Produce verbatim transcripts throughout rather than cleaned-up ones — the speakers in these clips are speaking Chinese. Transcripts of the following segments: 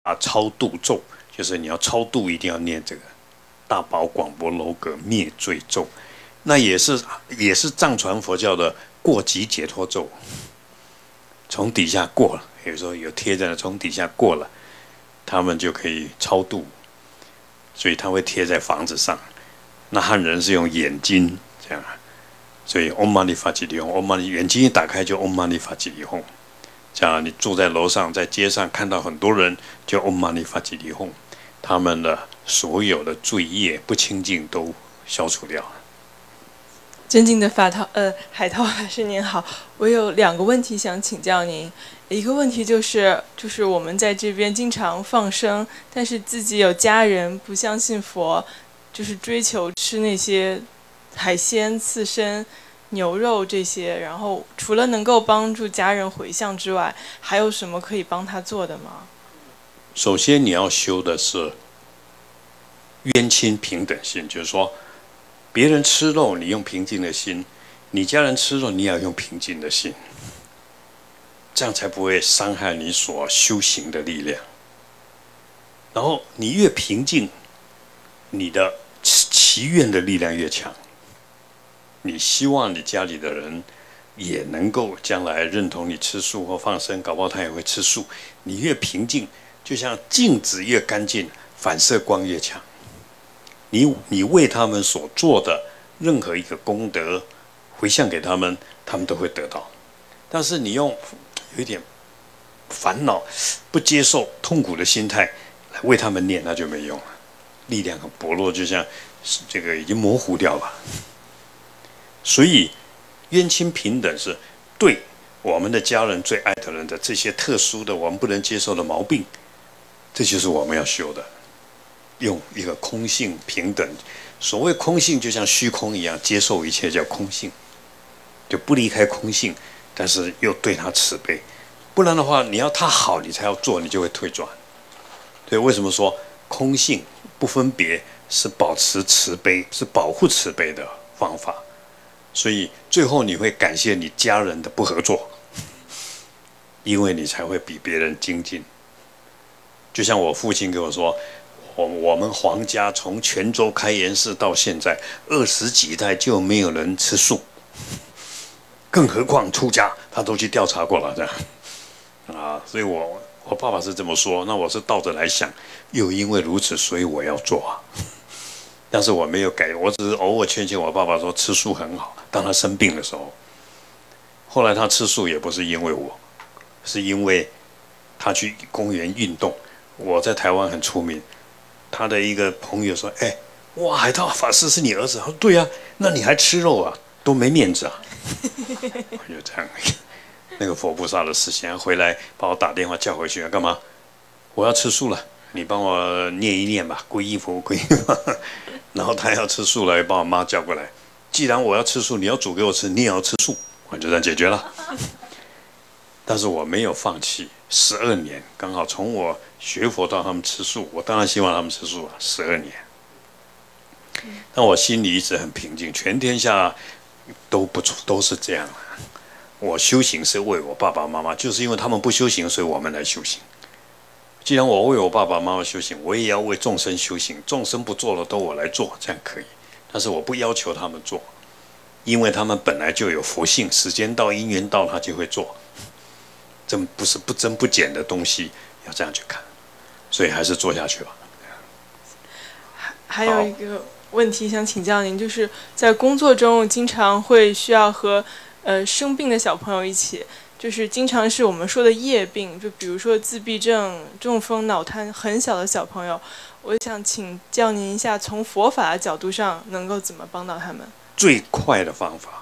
啊，超度咒就是你要超度，一定要念这个大宝广博楼阁灭罪咒，那也是也是藏传佛教的过级解脱咒。从底下过了，有时候有贴在那，从底下过了，他们就可以超度，所以他会贴在房子上。那汉人是用眼睛这样，所以 Om Mani Padme Hum，Om Mani 眼睛一打开就 Om Mani Padme Hum。这样你住在楼上，在街上看到很多人，就 Om Mani Padme Hum，他们的所有的罪业不清净都消除掉了。 尊敬的法涛呃海涛法师您好，我有两个问题想请教您。一个问题就是就是我们在这边经常放生，但是自己有家人不相信佛，就是追求吃那些海鲜、刺身、牛肉这些，然后除了能够帮助家人回向之外，还有什么可以帮他做的吗？ 首先你要修的是冤亲平等心，就是说别人吃肉，你用平静的心；你家人吃肉，你也要用平静的心，这样才不会伤害你所修行的力量。然后你越平静，你的祈愿的力量越强。你希望你家里的人也能够将来认同你吃素或放生，搞不好他也会吃素。你越平静，就像镜子越干净，反射光越强。你你为他们所做的任何一个功德回向给他们，他们都会得到。但是你用有一点烦恼、不接受、痛苦的心态来为他们念，那就没用了，力量很薄弱，就像这个已经模糊掉了。所以冤亲平等是对我们的家人最爱的人的这些特殊的我们不能接受的毛病，这就是我们要修的。用一个空性平等，所谓空性就像虚空一样，接受一切叫空性，就不离开空性，但是又对他慈悲。不然的话，你要他好，你才要做，你就会退转。对，为什么说空性不分别是保持慈悲，是保护慈悲的方法？所以最后你会感谢你家人的不合作，因为你才会比别人精进。就像我父亲跟我说，我我们黄家从泉州开元寺到现在二十几代就没有人吃素，更何况出家，他都去调查过了，这样啊。所以我我爸爸是这么说，那我是倒着来想，又因为如此，所以我要做啊。但是我没有改，我只是偶尔劝劝我爸爸说吃素很好。当他生病的时候，后来他吃素也不是因为我，是因为他去公园运动。我在台湾很出名，他的一个朋友说：“哎，哇，海涛法师是你儿子？”他说：“对呀、啊，那你还吃肉啊，多没面子啊！”我就这样，那个佛菩萨的事情，回来把我打电话叫回去要干嘛？我要吃素了，你帮我念一念吧，皈依佛，皈依佛。然后他要吃素了，也把我妈叫过来。既然我要吃素，你要煮给我吃，你也要吃素，我就这样解决了。但是我没有放弃，十二年刚好从我学佛到他们吃素，我当然希望他们吃素啊，十二年。但我心里一直很平静，全天下都不都是这样。我修行是为我爸爸妈妈，就是因为他们不修行，所以我们来修行。既然我为我爸爸妈妈修行，我也要为众生修行。众生不做了，都我来做，这样可以。但是我不要求他们做，因为他们本来就有佛性，时间到、因缘到，他就会做。这不是不增不减的东西，要这样去看。所以还是做下去吧。 还有一个问题想请教您，就是在工作中经常会需要和呃生病的小朋友一起。就是经常是我们说的业病，就比如说自闭症、中风、脑瘫，很小的小朋友，我想请教您一下，从佛法的角度上，能够怎么帮到他们？ 最快的方法，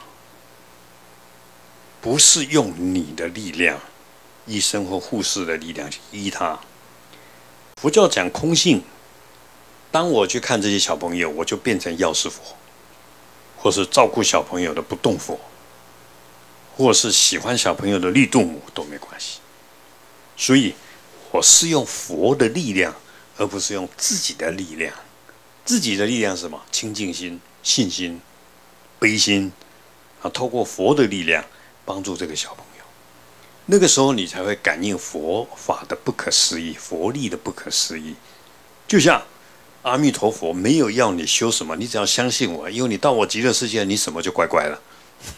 不是用你的力量，医生或护士的力量去医他。佛教讲空性，当我去看这些小朋友，我就变成药师佛，或是照顾小朋友的不动佛。或是喜欢小朋友的绿度母都没关系，所以我是用佛的力量，而不是用自己的力量。自己的力量是什么？清净心、信心、悲心啊，透过佛的力量帮助这个小朋友。 那个时候你才会感应佛法的不可思议，佛力的不可思议。就像阿弥陀佛没有要你修什么，你只要相信我，因为你到我极乐世界，你什么就乖乖了。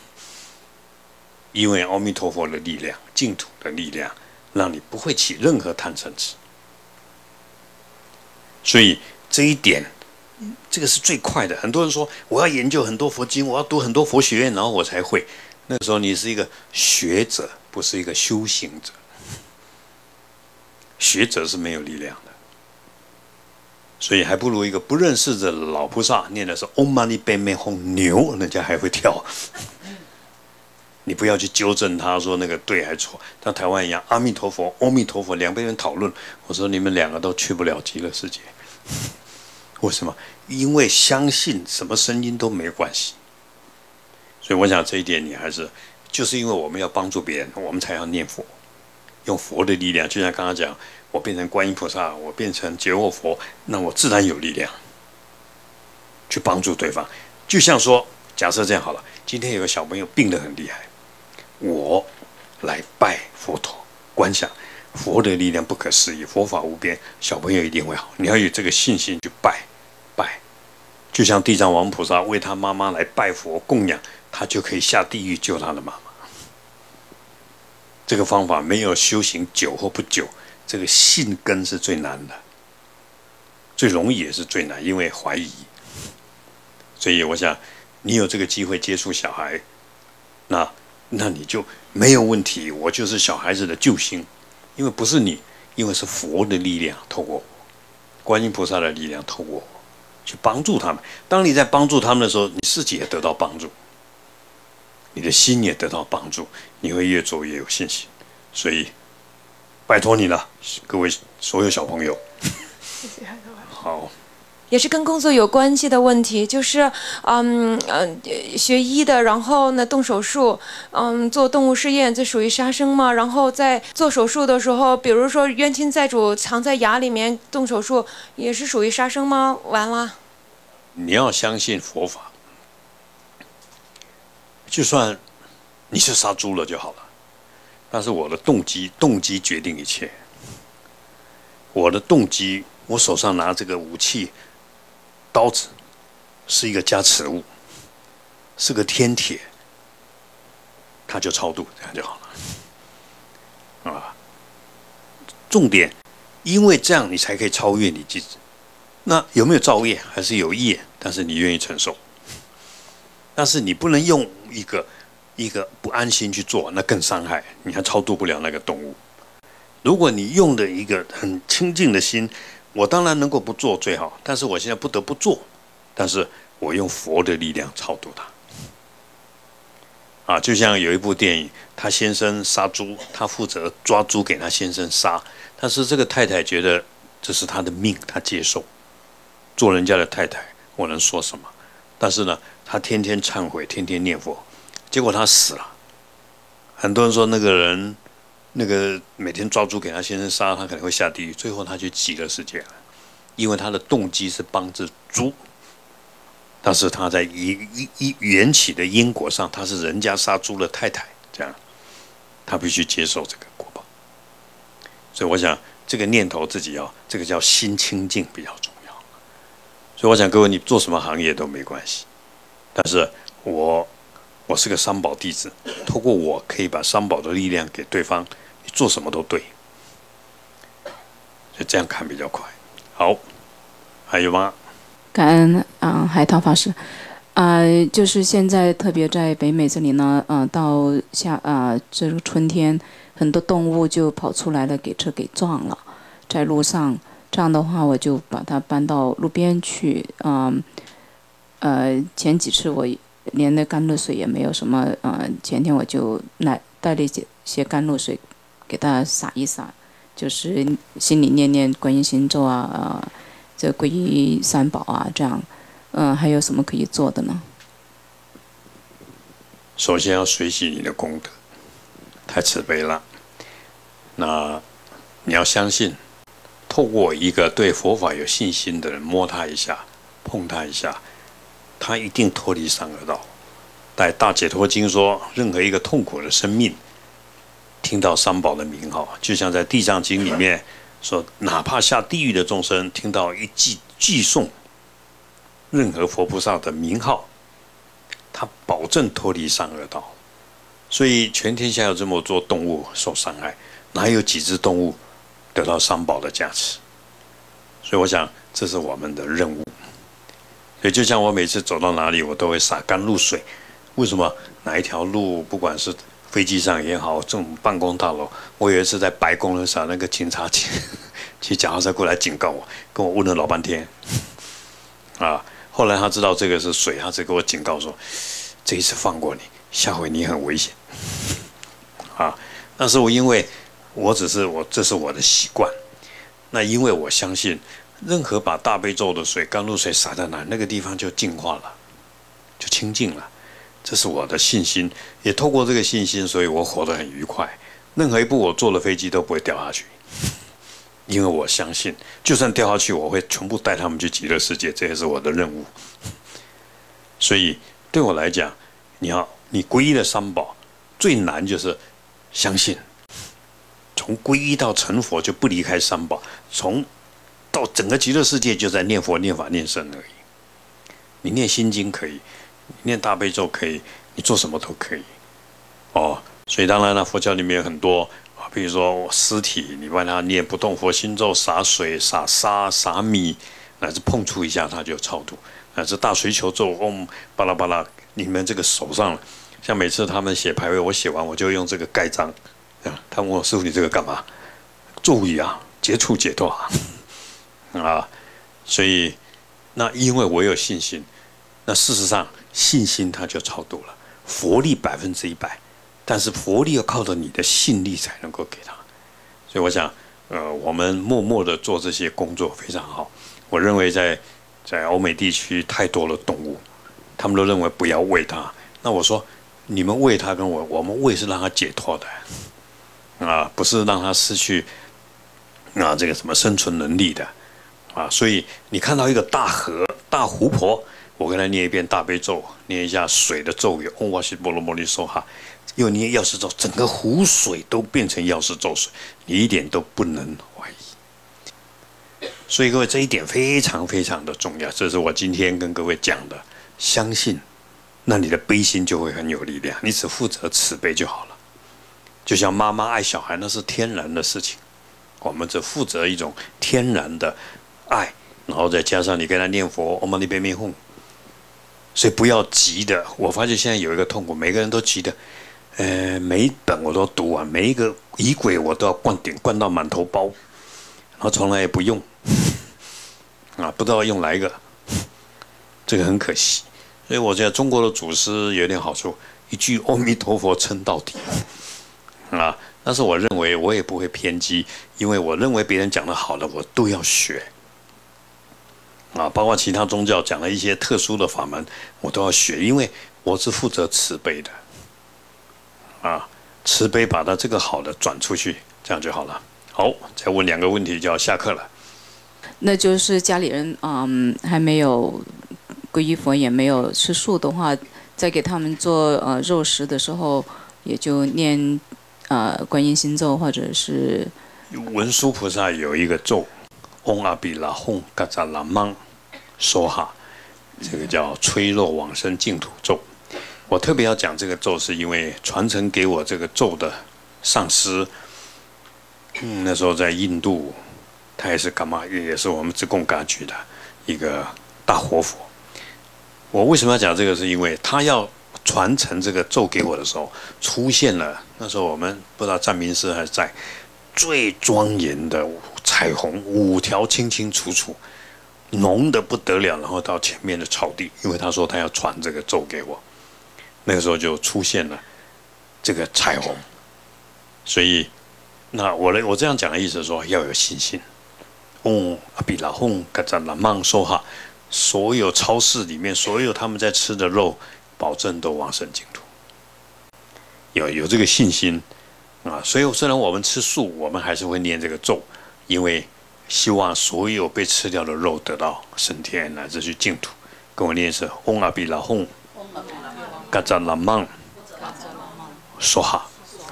因为阿弥陀佛的力量，净土的力量，让你不会起任何贪嗔痴。所以这一点，这个是最快的。很多人说我要研究很多佛经，我要读很多佛学院，然后我才会。那个时候你是一个学者，不是一个修行者。学者是没有力量的，所以还不如一个不认识的老菩萨念的是 Om Mani Padme Hum 牛，人家还会跳。你不要去纠正他说那个对还错，像台湾一样，阿弥陀佛、阿弥陀佛，两边人讨论，我说你们两个都去不了极乐世界。为什么？因为相信什么声音都没关系。所以我想这一点你还是，就是因为我们要帮助别人，我们才要念佛，用佛的力量。就像刚刚讲，我变成观音菩萨，我变成觉沃佛，那我自然有力量去帮助对方。就像说，假设这样好了，今天有个小朋友病得很厉害。我来拜佛陀，观想佛的力量不可思议，佛法无边，小朋友一定会好。你要有这个信心去拜拜，就像地藏王菩萨为他妈妈来拜佛供养，他就可以下地狱救他的妈妈。这个方法没有修行久或不久，这个信根是最难的，最容易也是最难，因为怀疑。所以我想，你有这个机会接触小孩，那。那你就没有问题，我就是小孩子的救星，因为不是你，因为是佛的力量透过我，观音菩萨的力量透过我去帮助他们。当你在帮助他们的时候，你自己也得到帮助，你的心也得到帮助，你会越做越有信心。所以，拜托你了，各位所有小朋友。 谢谢。 好。 也是跟工作有关系的问题，就是，嗯嗯，学医的，然后呢动手术，嗯，做动物试验，这属于杀生吗？然后在做手术的时候，比如说冤亲债主藏在牙里面动手术，也是属于杀生吗？完了。 你要相信佛法，就算你是杀猪了就好了，但是我的动机，动机决定一切。我的动机，我手上拿这个武器。刀子是一个加持物，是个天铁，它就超度，这样就好了。啊，重点，因为这样你才可以超越你自己。那有没有造业？还是有业，但是你愿意承受。但是你不能用一个一个不安心去做，那更伤害，你还超度不了那个动物。如果你用的一个很清净的心。我当然能够不做最好，但是我现在不得不做，但是我用佛的力量超度他。啊，就像有一部电影，他先生杀猪，他负责抓猪给他先生杀，但是这个太太觉得这是他的命，他接受。做人家的太太，我能说什么？但是呢，他天天忏悔，天天念佛，结果他死了。很多人说那个人。那个每天抓猪给他先生杀，他可能会下地狱，最后他就极乐世界了，因为他的动机是帮着猪，但是他在一一缘起的因果上，他是人家杀猪的太太，这样他必须接受这个果报。所以我想这个念头自己要，这个叫心清净比较重要。所以我想各位，你做什么行业都没关系，但是我我是个三宝弟子，透过我可以把三宝的力量给对方。做什么都对，就这样看比较快。好，还有吗？ 感恩啊、呃，海涛法师，啊、呃，就是现在特别在北美这里呢，呃，到夏啊、呃、这个春天，很多动物就跑出来了，给车给撞了，在路上。这样的话，我就把它搬到路边去。嗯、呃，呃，前几次我连那甘露水也没有什么，呃，前天我就来带了一些些甘露水。给他洒一洒，就是心里念念观音心咒啊，呃，这皈依三宝啊，这样，嗯、呃，还有什么可以做的呢？ 首先要随喜你的功德，太慈悲了。那你要相信，透过一个对佛法有信心的人摸他一下，碰他一下，他一定脱离三恶道。在《大解脱经》说，任何一个痛苦的生命。 听到三宝的名号，就像在《地藏经》里面说，哪怕下地狱的众生听到一记寄诵任何佛菩萨的名号，他保证脱离三恶道。所以全天下有这么多动物受伤害，哪有几只动物得到三宝的加持？所以我想，这是我们的任务。所以就像我每次走到哪里，我都会洒甘露水。为什么？哪一条路，不管是飞机上也好，这种办公大楼，我有一次在白宫的时候，那个警察骑骑脚踏车过来警告我，跟我问了老半天。啊，后来他知道这个是水，他只给我警告说，这一次放过你，下回你很危险。啊，但是我因为我只是我这是我的习惯，那因为我相信，任何把大悲咒的水、甘露水洒在哪，那个地方就净化了，就清净了。这是我的信心，也透过这个信心，所以我活得很愉快。任何一部我坐的飞机都不会掉下去，因为我相信，就算掉下去，我会全部带他们去极乐世界，这也是我的任务。所以对我来讲，你要你皈依了三宝，最难就是相信。从皈依到成佛就不离开三宝，从到整个极乐世界就在念佛、念法、念僧而已。你念心经可以，你念大悲咒可以，你做什么都可以。哦，所以当然了，佛教里面有很多啊，比如说尸体，你帮他念不动佛心咒，洒水、洒沙、洒米，乃至碰触一下它就超度，乃至大水球咒，嗡巴拉巴拉，你们这个手上，像每次他们写牌位，我写完我就用这个盖章。啊，他问我师父你这个干嘛？咒语啊，接触解脱啊，啊，所以那因为我有信心，那事实上信心它就超度了，佛力百分之一百，但是佛力要靠着你的信力才能够给他，所以我想，呃，我们默默的做这些工作非常好。我认为在在欧美地区太多的动物，他们都认为不要喂它，那我说你们喂它跟我我们喂是让它解脱的。啊，不是让他失去啊这个什么生存能力的啊，所以你看到一个大河、大湖泊，我跟他念一遍大悲咒，念一下水的咒语，嗡哇西波罗摩尼娑哈，又念药师咒，整个湖水都变成药师咒水，你一点都不能怀疑。所以各位这一点非常非常的重要，这是我今天跟各位讲的，相信，那你的悲心就会很有力量，你只负责慈悲就好了。就像妈妈爱小孩，那是天然的事情，我们只负责一种天然的爱，然后再加上你跟他念佛，唵嘛呢叭咪吽，所以不要急的。我发现现在有一个痛苦，每个人都急的，呃，每一本我都读完，每一个仪轨我都要灌顶，灌到满头包，然后从来也不用，啊，不知道用哪一个，这个很可惜。所以我觉得中国的祖师有点好处，一句阿弥陀佛撑到底。啊，但是我认为我也不会偏激，因为我认为别人讲的好的我都要学。啊，包括其他宗教讲了一些特殊的法门，我都要学，因为我是负责慈悲的。啊，慈悲把它这个好的转出去，这样就好了。好，再问两个问题就要下课了。 那就是家里人嗯还没有皈依佛，也没有吃素的话，在给他们做呃肉食的时候，也就念。呃，观音心咒，或者是文殊菩萨有一个咒，嗡阿比拉吽嘎扎拉芒梭哈，这个叫吹肉往生净土咒。我特别要讲这个咒，是因为传承给我这个咒的上师，嗯，那时候在印度，他也是干嘛，也是我们自贡嘎举的一个大活佛。我为什么要讲这个？是因为他要传承这个咒给我的时候，出现了那时候我们不知道占明师还是在最庄严的彩虹，五条清清楚楚，浓得不得了，然后到前面的草地，因为他说他要传这个咒给我，那个时候就出现了这个彩虹。所以那我的我这样讲的意思是说要有信心。嗡阿比拉吽嘎扎拉芒梭哈，所有超市里面所有他们在吃的肉，保证都往生净土，有有这个信心啊！所以虽然我们吃素，我们还是会念这个咒，因为希望所有被吃掉的肉得到升天乃至去净土。跟我念是嗡阿比拉吽，嘎扎拉芒，梭哈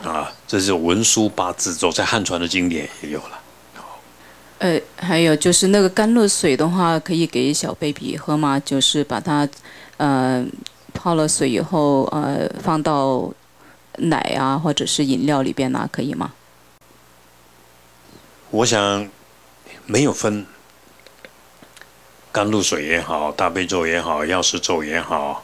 啊，这是文殊八字咒，在汉传的经典也有了。 呃，还有就是那个甘露水的话，可以给小 baby 喝吗？就是把它呃泡了水以后，呃放到奶啊或者是饮料里边啊，可以吗？ 我想没有分，甘露水也好，大悲咒也好，药师咒也好，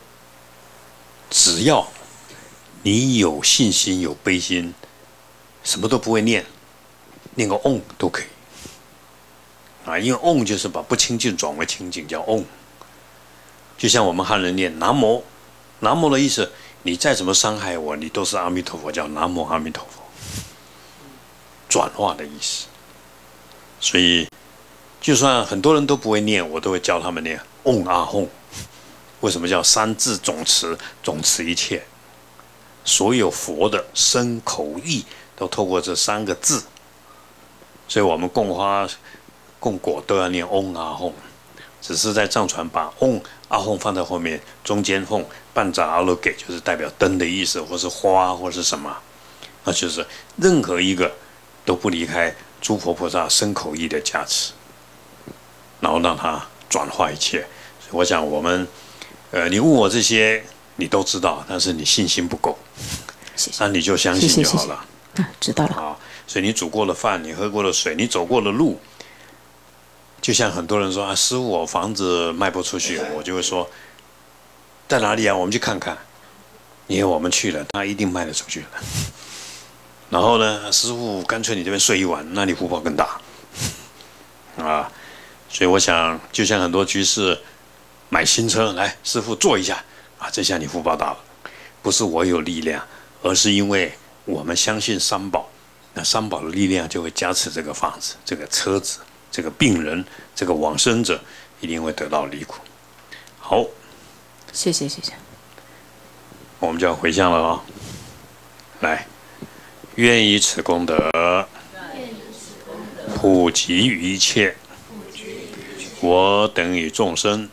只要你有信心、有悲心，什么都不会念，念个嗡都可以。啊，因为嗡就是把不清净转为清净，叫嗡。就像我们汉人念南无，南无的意思，你再怎么伤害我，你都是阿弥陀佛，叫南无阿弥陀佛。转化的意思。所以，就算很多人都不会念，我都会教他们念嗡阿吽。为什么叫三字总持？总持一切，所有佛的身口意都透过这三个字。所以我们供花、供果都要念嗡阿吽，只是在藏传把嗡阿吽放在后面，中间吽半扎阿罗给，就是代表灯的意思，或是花，或是什么，那就是任何一个都不离开诸佛菩萨身口意的加持，然后让它转化一切。所以我想我们，呃，你问我这些你都知道，但是你信心不够， 谢谢。 那你就相信就好了。 谢谢谢谢啊，知道了。 好，所以你煮过的饭，你喝过的水，你走过的路，就像很多人说啊，师父，我房子卖不出去，我就会说，在哪里啊？我们去看看。因为我们去了，他一定卖得出去了。然后呢，师父，干脆你这边睡一晚，那你福报更大啊！所以我想，就像很多居士买新车来，师父坐一下啊，这下你福报大了。不是我有力量，而是因为我们相信三宝，那三宝的力量就会加持这个房子、这个车子、这个病人、这个往生者，一定会得到离苦。好， 谢谢谢谢。 我们就要回向了啊、哦！来，愿以此功德，普及于一切，我等与众生，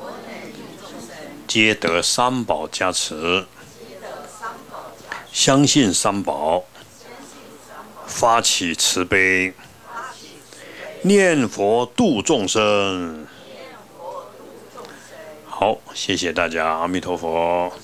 皆得三宝加持。相信三宝，发起慈悲，念佛度众生。好，谢谢大家，阿弥陀佛。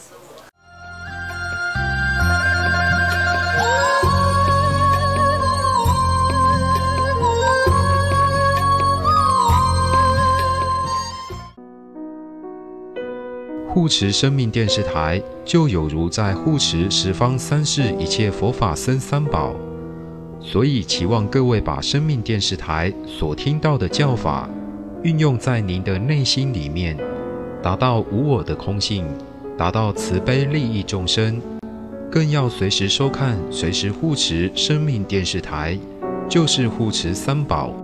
护持生命电视台就有如在护持十方三世一切佛法僧三宝，所以期望各位把生命电视台所听到的教法运用在您的内心里面，达到无我的空性，达到慈悲利益众生，更要随时收看、随时护持生命电视台，就是护持三宝。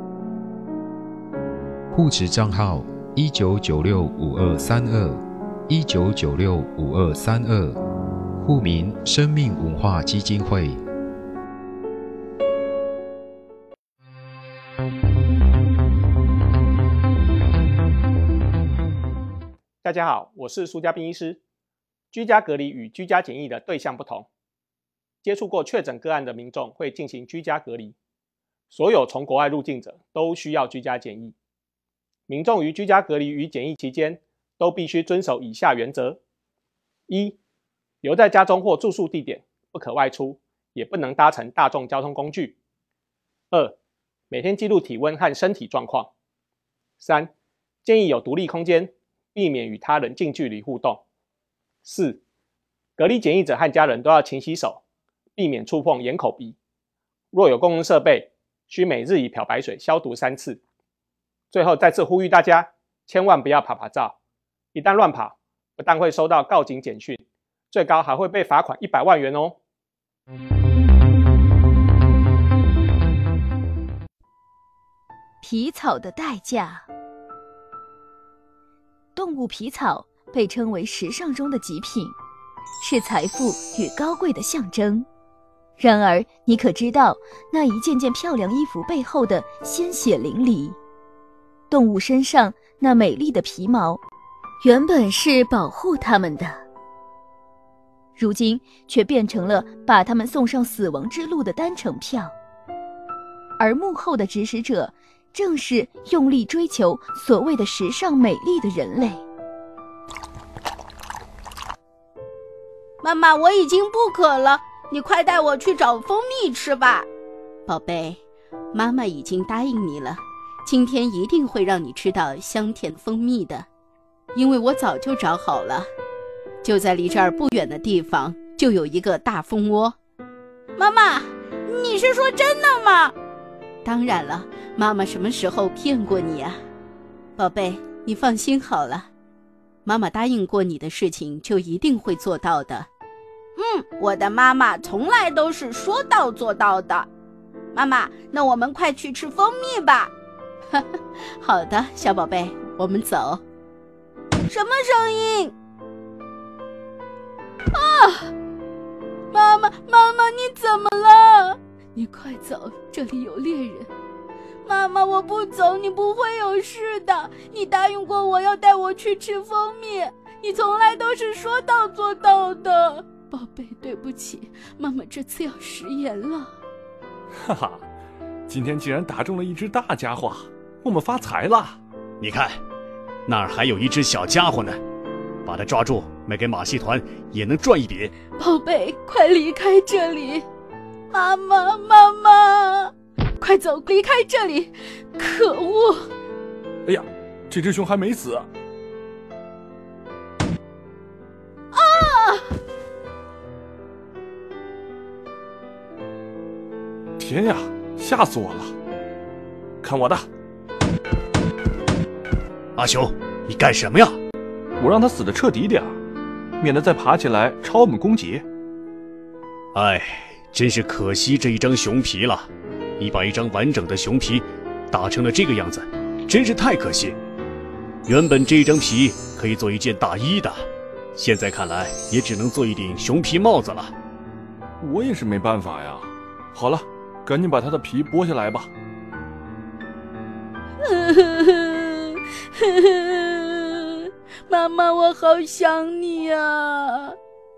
护持账号一九九六五二三二。一九九六五二三二，户名生命文化基金会。 大家好，我是苏家斌医师。居家隔离与居家检疫的对象不同，接触过确诊个案的民众会进行居家隔离，所有从国外入境者都需要居家检疫。民众于居家隔离与检疫期间，都必须遵守以下原则：一、留在家中或住宿地点，不可外出，也不能搭乘大众交通工具；二、每天记录体温和身体状况；三、建议有独立空间，避免与他人近距离互动；四、隔离检疫者和家人都要勤洗手，避免触碰眼、口、鼻；若有公共设备，需每日以漂白水消毒三次。最后再次呼吁大家，千万不要爬爬照。一旦乱跑，不但会收到告警简讯，最高还会被罚款一百万元哦。 皮草的代价。动物皮草被称为时尚中的极品，是财富与高贵的象征。然而，你可知道那一件件漂亮衣服背后的鲜血淋漓？动物身上那美丽的皮毛，原本是保护它们的。 如今却变成了把他们送上死亡之路的单程票。而幕后的指使者，正是用力追求所谓的时尚美丽的人类。 妈妈，我已经不渴了，你快带我去找蜂蜜吃吧。 宝贝，妈妈已经答应你了，今天一定会让你吃到香甜蜂蜜的，因为我早就找好了，就在离这儿不远的地方就有一个大蜂窝。 妈妈，你是说真的吗？ 当然了，妈妈什么时候骗过你啊？宝贝，你放心好了，妈妈答应过你的事情就一定会做到的。 嗯，我的妈妈从来都是说到做到的。妈妈，那我们快去吃蜂蜜吧。 好的，小宝贝，我们走。 什么声音？啊！妈妈，妈妈，你怎么了？ 你快走，这里有猎人。 妈妈，我不走，你不会有事的。你答应过我要带我去吃蜂蜜，你从来都是说到做到的。 宝贝，对不起，妈妈这次要食言了。 哈哈，今天竟然打中了一只大家伙，我们发财了。 你看，那儿还有一只小家伙呢，把它抓住，卖给马戏团也能赚一笔。 宝贝，快离开这里！ 妈妈，妈妈， 快走，离开这里！可恶！ 哎呀，这只熊还没死。 啊！ 天呀，吓死我了！看我的！ 阿雄，你干什么呀？ 我让他死得彻底点儿，免得再爬起来朝我们攻击。 哎，真是可惜这一张熊皮了。你把一张完整的熊皮打成了这个样子，真是太可惜。原本这一张皮可以做一件大衣的，现在看来也只能做一顶熊皮帽子了。 我也是没办法呀。好了，赶紧把它的皮剥下来吧。 妈妈，我好想你啊。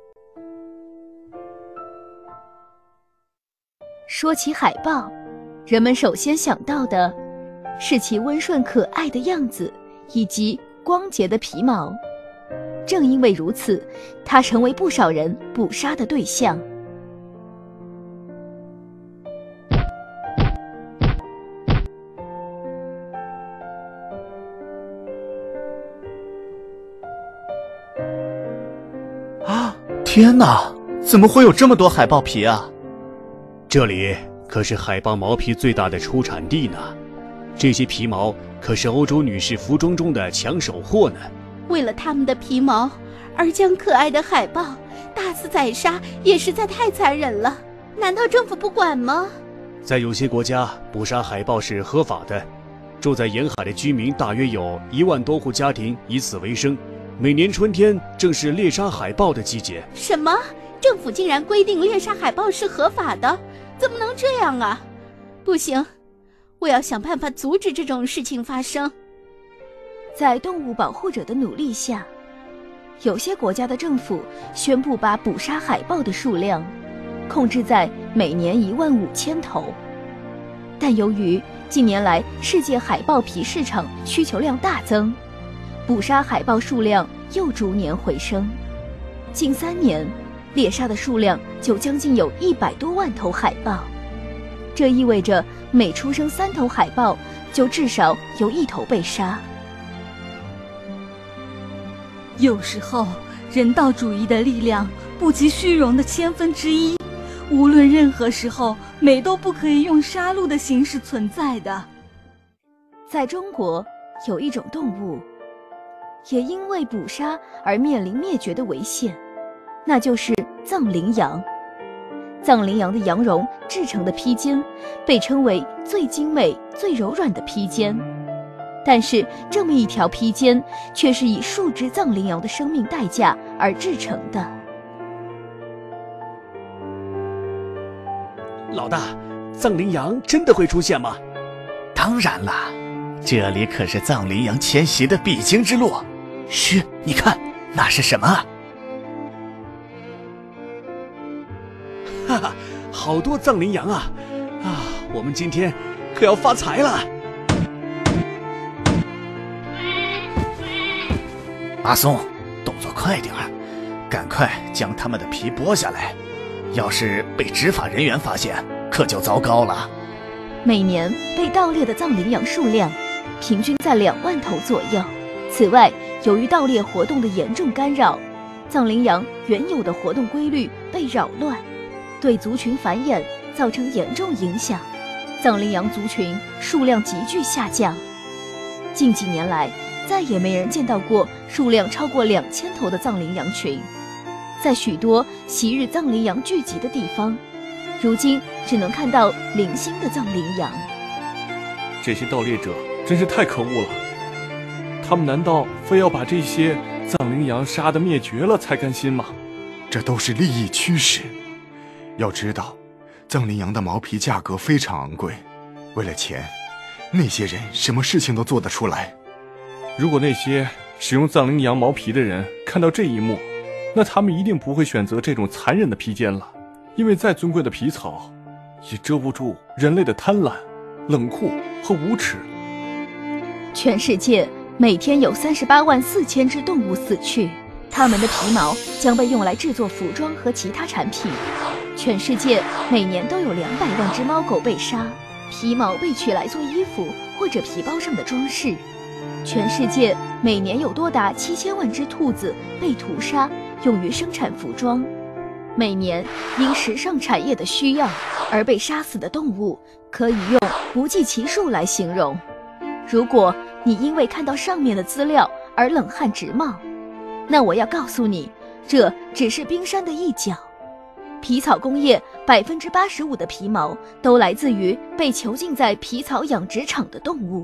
说起海豹，人们首先想到的是其温顺可爱的样子以及光洁的皮毛。正因为如此，它成为不少人捕杀的对象。 啊！天哪，怎么会有这么多海豹皮啊？ 这里可是海豹毛皮最大的出产地呢，这些皮毛可是欧洲女士服装中的抢手货呢。 为了他们的皮毛而将可爱的海豹大肆宰杀，也实在太残忍了。难道政府不管吗？ 在有些国家，捕杀海豹是合法的，住在沿海的居民大约有一万多户家庭以此为生。每年春天正是猎杀海豹的季节。 什么？政府竟然规定猎杀海豹是合法的？怎么能这样啊？不行，我要想办法阻止这种事情发生。 在动物保护者的努力下，有些国家的政府宣布把捕杀海豹的数量控制在每年一万五千头。但由于近年来世界海豹皮市场需求量大增，捕杀海豹数量又逐年回升。近三年，猎杀的数量就将近有一百多万头海豹。这意味着每出生三头海豹，就至少有一头被杀。 有时候，人道主义的力量不及虚荣的千分之一。无论任何时候，美都不可以用杀戮的形式存在的。 在中国，有一种动物，也因为捕杀而面临灭绝的危险，那就是藏羚羊。藏羚羊的羊绒制成的披肩，被称为最精美、最柔软的披肩。但是，这么一条披肩，却是以数只藏羚羊的生命代价而制成的。 老大，藏羚羊真的会出现吗？ 当然啦，这里可是藏羚羊迁徙的必经之路。嘘，你看，那是什么？ 好多藏羚羊啊！啊，我们今天可要发财了！ 阿松，动作快点儿，赶快将他们的皮剥下来，要是被执法人员发现，可就糟糕了。 每年被盗猎的藏羚羊数量平均在两万头左右。此外，由于盗猎活动的严重干扰，藏羚羊原有的活动规律被扰乱，对族群繁衍造成严重影响，藏羚羊族群数量急剧下降。近几年来，再也没人见到过数量超过两千头的藏羚羊群。在许多昔日藏羚羊聚集的地方，如今只能看到零星的藏羚羊。 这些盗猎者真是太可恶了，他们难道非要把这些藏羚羊杀得灭绝了才甘心吗？ 这都是利益驱使。要知道，藏羚羊的毛皮价格非常昂贵，为了钱，那些人什么事情都做得出来。 如果那些使用藏羚羊毛皮的人看到这一幕，那他们一定不会选择这种残忍的披肩了，因为再尊贵的皮草也遮不住人类的贪婪、冷酷和无耻。 全世界每天有三十八万四千只动物死去，它们的皮毛将被用来制作服装和其他产品。全世界每年都有两百万只猫狗被杀，皮毛被取来做衣服或者皮包上的装饰。全世界每年有多达七千万只兔子被屠杀，用于生产服装。每年因时尚产业的需要而被杀死的动物，可以用不计其数来形容。如果你因为看到上面的资料而冷汗直冒，那我要告诉你，这只是冰山的一角。皮草工业百分之八十五的皮毛都来自于被囚禁在皮草养殖场的动物。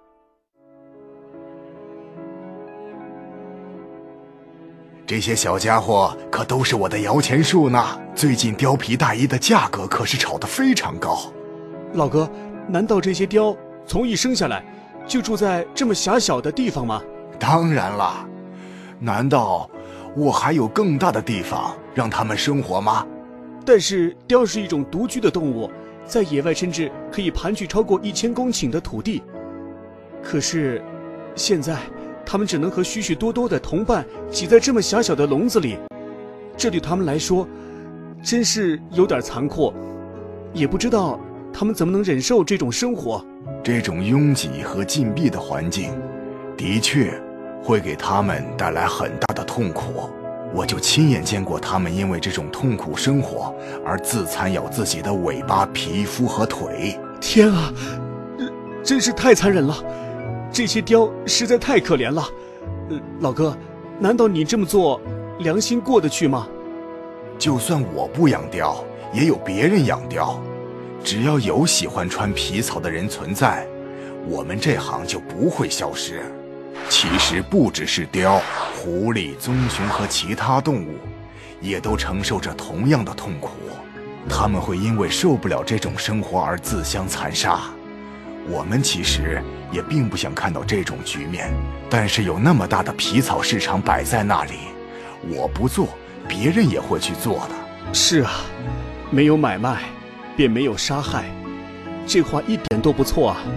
这些小家伙可都是我的摇钱树呢。最近貂皮大衣的价格可是炒得非常高。 老哥，难道这些貂从一生下来就住在这么狭小的地方吗？ 当然了，难道我还有更大的地方让他们生活吗？ 但是貂是一种独居的动物，在野外甚至可以盘踞超过一千公顷的土地。可是现在他们只能和许许多多的同伴挤在这么狭小的笼子里，这对他们来说真是有点残酷，也不知道他们怎么能忍受这种生活。 这种拥挤和禁闭的环境的确会给他们带来很大的痛苦，我就亲眼见过他们因为这种痛苦生活而自残咬自己的尾巴、皮肤和腿。 天啊，真是太残忍了，这些貂实在太可怜了。呃，老哥，难道你这么做良心过得去吗？ 就算我不养貂，也有别人养貂。只要有喜欢穿皮草的人存在，我们这行就不会消失。其实不只是貂，狐狸、棕熊和其他动物也都承受着同样的痛苦。他们会因为受不了这种生活而自相残杀。我们其实也并不想看到这种局面，但是有那么大的皮草市场摆在那里，我不做，别人也会去做的。 是啊，没有买卖便没有杀害，这话一点都不错啊。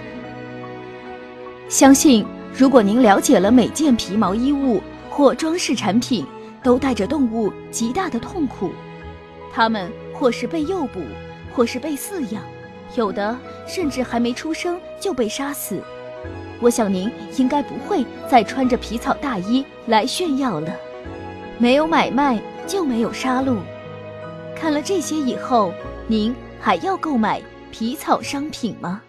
相信如果您了解了每件皮毛衣物或装饰产品都带着动物极大的痛苦，它们或是被诱捕，或是被饲养，有的甚至还没出生就被杀死，我想您应该不会再穿着皮草大衣来炫耀了。没有买卖就没有杀戮。看了这些以后，您还要购买皮草商品吗？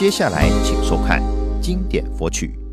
接下来请收看经典佛曲。